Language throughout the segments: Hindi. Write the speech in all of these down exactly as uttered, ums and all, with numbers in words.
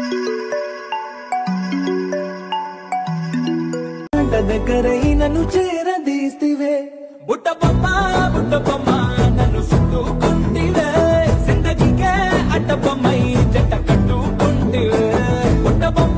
దగ్గరై నన్ను చేరదీస్తివే బుట్టబొమ్మ బుట్టబొమ్మ నన్ను సుట్టుకుంటివే జిందగీకే అడ్డబొమ్మై జంట కట్టుకుంటివే బుట్టబొమ్మ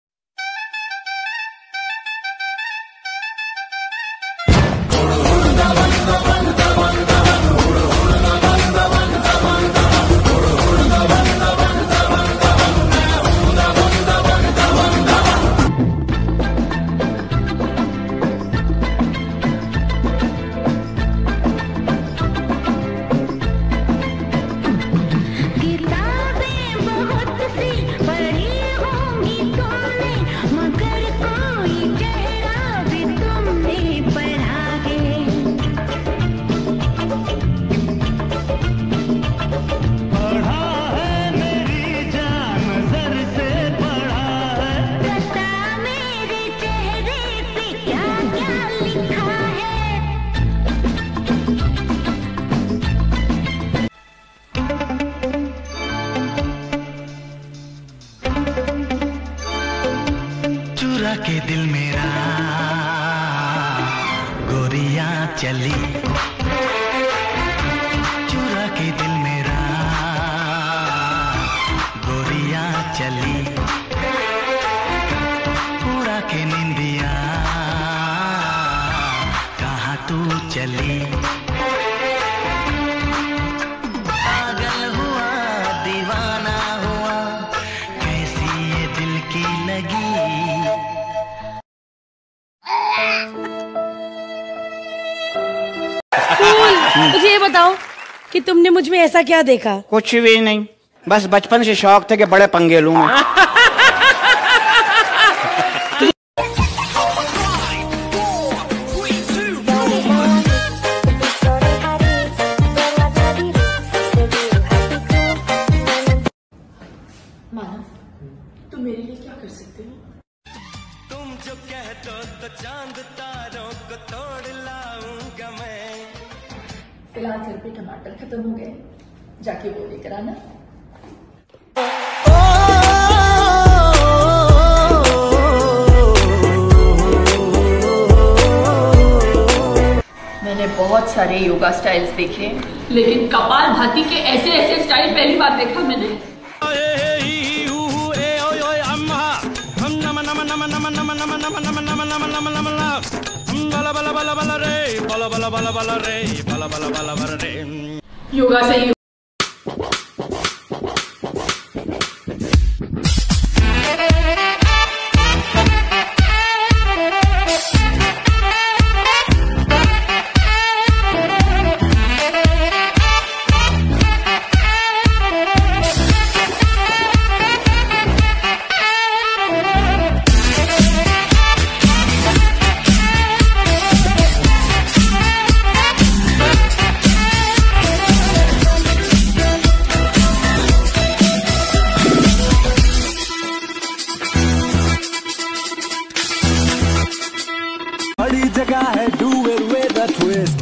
के दिल मेरा गोरियां चली चुरा के दिल मेरा गोरियां चली उड़ा के निंदिया कहाँ तू चली पागल हुआ दीवाना हुआ कैसी ये दिल की लगी मुझे ये बताओ कि तुमने मुझ में ऐसा क्या देखा? कुछ भी नहीं, बस बचपन से शौक थे कि बड़े पंगे लूं मैं। मानव, तुम मेरे लिए क्या कर सकते हो? तुम जो कह दो तो चांद तारों को तोड़ लाऊंगा मैं। फिलहाल घर पे टमाटर खत्म हो गए, जाके वो लेकर आना। मैंने बहुत सारे योगा स्टाइल्स देखे, लेकिन कपाल भाती के ऐसे ऐसे स्टाइल पहली बार देखा मैंने। योगा से ही बड़ी जगह है do it with a twist।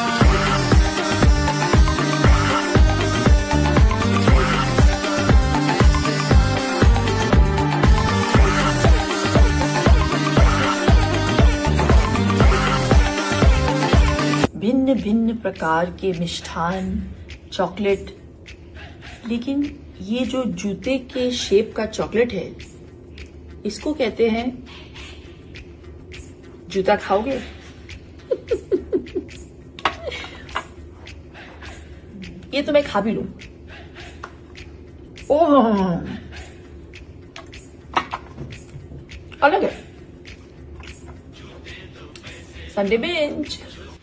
भिन्न भिन्न प्रकार के मिष्ठान, चॉकलेट, लेकिन ये जो जूते के शेप का चॉकलेट है, इसको कहते हैं जूता खाओगे? ये तो मैं खा भी लूं। ओह, अलग है। Sunday bench.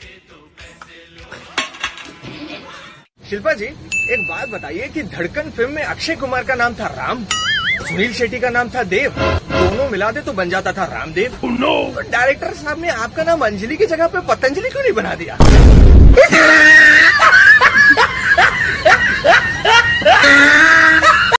शिल्पा जी, एक बात बताइए कि धड़कन फिल्म में अक्षय कुमार का नाम था राम, सुनील शेट्टी का नाम था देव, दोनों मिला दे तो बन जाता था रामदेव। oh, no! तो डायरेक्टर साहब ने आपका नाम अंजलि की जगह पे पतंजलि क्यों नहीं बना दिया?